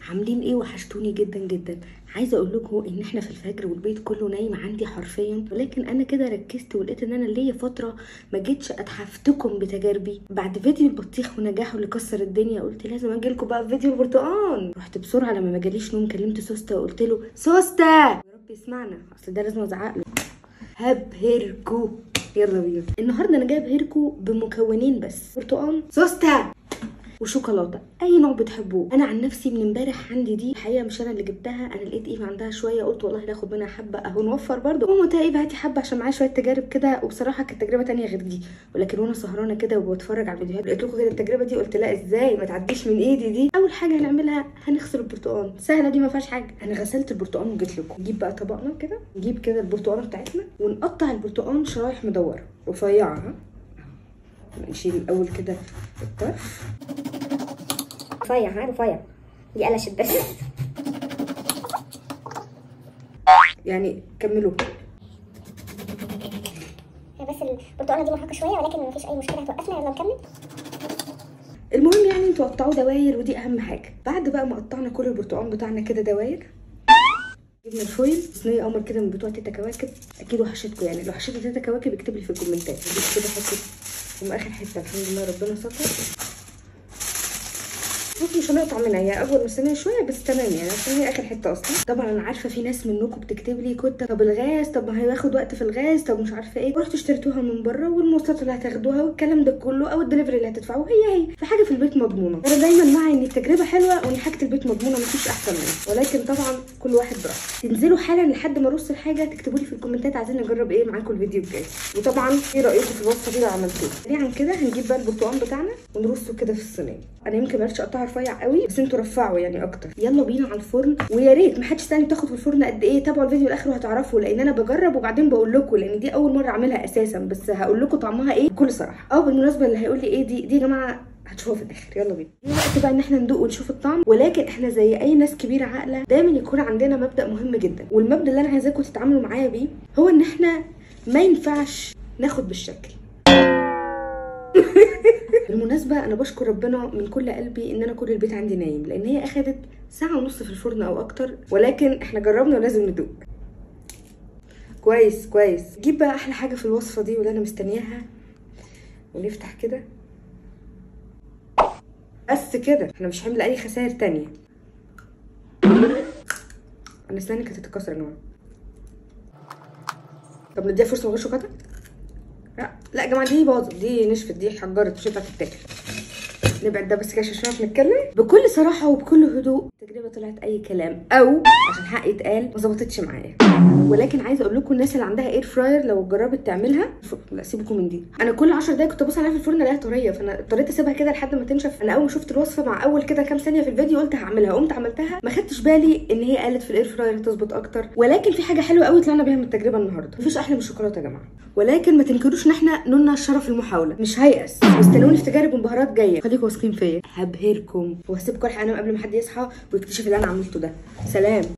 عاملين ايه؟ وحشتوني جدا جدا. عايزه اقول لكم ان احنا في الفجر والبيت كله نايم عندي حرفيا، ولكن انا كده ركزت ولقيت ان انا ليا فتره ما جيتش اتحفتكم بتجاربي. بعد فيديو البطيخ ونجاحه اللي كسر الدنيا قلت لازم اجي لكم بقى في فيديو البرتقال. رحت بسرعه لما ما جاليش نوم كلمت سوسته وقلت له سوسته يا رب يسمعنا، اصل ده لازم ازعق له. هبهركو. يلا بينا. النهارده انا جايب هيركو بمكونين بس، برتقال، سوسته، وشوكولاته، اي نوع بتحبوه. انا عن نفسي من امبارح عندي دي الحقيقه مش انا اللي جبتها، انا لقيت ايفا عندها شويه قلت والله ناخد منها حبه اهو نوفر برده. ماما ايفا هاتي حبه عشان معايا شويه تجارب كده، وبصراحه كانت تجربه تانية غير دي، ولكن وانا سهرانه كده وبتفرج على الفيديوهات لقيت لكم كده التجربه دي قلت لا ازاي ما تعديش من ايدي دي. اول حاجه هنعملها هنغسل البرتقال، سهله دي ما فيهاش حاجه. انا غسلت البرتقال وجيت لكم. نجيب بقى طبقنا كده، نجيب كده البرتقاله بتاعتنا ونقطع البرتقال شرايح مدوره رفيعه. نشيل الاول كده الطرف رفيع، ها رفيع، دي قلشت بس يعني كملوا. بس البرتقاله دي مرهقه شويه ولكن مفيش اي مشكله هتوقفنا. يلا نكمل. المهم يعني انتوا قطعوه دواير ودي اهم حاجه. بعد بقى ما قطعنا كل البرتقال بتاعنا كده دواير، جبنا الفويل صينيه قمر كده من بتوع تيتا كواكب، اكيد وحشتكم يعني. لو حشيتوا تيتا كواكب اكتب لي في الكومنتات. نجيب كده حته ومن اخر حته الحمد لله ربنا ستر. مش هنقطع منها، هي اكبر من الصينيه شويه بس تمام يعني عشان هي اخر حته اصلا. طبعا انا عارفه في ناس منكم بتكتب لي كنت طب الغاز، طب ما هياخد وقت في الغاز، طب مش عارفه ايه، رحتوا اشتريتوها من بره والمواصلات اللي هتاخدوها والكلام ده كله او الدليفري اللي هتدفعوه هي في حاجه في البيت مضمونه. انا دايما مع ان التجربه حلوه وان حاجه البيت مضمونه مفيش احسن منها، ولكن طبعا كل واحد براحته. تنزلوا حالا لحد ما ارص الحاجه تكتبوا لي في الكومنتات عايزين نجرب ايه معاكم الفيديو الجاي، وطبعا ايه رايكم في الوصفه دي لو عملتوها. سريعا كده هنجيب بقى البرتقال بتاعنا ونرصه كده في الصينيه. انا يمكن ما عرفتش اقطعها رفيع قوي بس انتوا رفعوا يعني اكتر. يلا بينا على الفرن، ويا ريت ما حدش تاني بتاخد في الفرن قد ايه. تابعوا الفيديو الاخر وهتعرفوا، لان انا بجرب وبعدين بقول لكم، لان دي اول مره اعملها اساسا، بس هقول لكم طعمها ايه بكل صراحه. بالمناسبه اللي هيقول لي ايه دي يا جماعه هتشوفوها في الاخر. يلا بينا. دلوقتي بقى ان احنا ندوق ونشوف الطعم، ولكن احنا زي اي ناس كبيره عاقله دايما يكون عندنا مبدا مهم جدا، والمبدا اللي انا عايزاكم تتعاملوا معايا بيه هو ان احنا ما ينفعش ناخد بالشكل. بالمناسبه انا بشكر ربنا من كل قلبي ان انا كل البيت عندي نايم، لان هي اخدت ساعه ونص في الفرن او اكتر، ولكن احنا جربنا ولازم ندوق. كويس كويس. جيب بقى احلى حاجه في الوصفه دي واللي انا مستنياها، ونفتح كده بس كده. احنا مش هنعمل اي خسائر تانية. انا اسناني كانت هتتكسر يا جماعه. طب نديها فرصه من غير شوكولاته؟ لا يا جماعه دي باظت، دي نشفت، دي حجرت مش هتنفع تتاكل. نبعد ده بس كده عشان نعرف نتكلم بكل صراحه وبكل هدوء. التجربه طلعت اي كلام، او عشان حق يتقال ما ظبطتش معايا. ولكن عايزه اقول لكم الناس اللي عندها اير فراير لو جربت تعملها، لا سيبكم من دي. انا كل 10 دقايق كنت ببص عليها في الفرن الاقيها طريه، فانا اضطريت اسيبها كده لحد ما تنشف. انا اول ما شفت الوصفه مع اول كده كام ثانيه في الفيديو قلت هعملها، قمت عملتها ما خدتش بالي ان هي قالت في الاير فراير تظبط اكتر. ولكن في حاجه حلوه قوي طلعنا بيها من التجربه النهارده، مفيش احلى من الشوكولاته يا جماعه. ولكن ما تنكروش ان احنا نلنا الشرف المحاوله، مش هيأس. واستنوني في تجارب وانبهارات جايه، خليكم واثقين فيا. هبهركم وهسيبكم الحق انام قبل ما حد يصحى ويكتشف اللي انا عملته ده. سلام.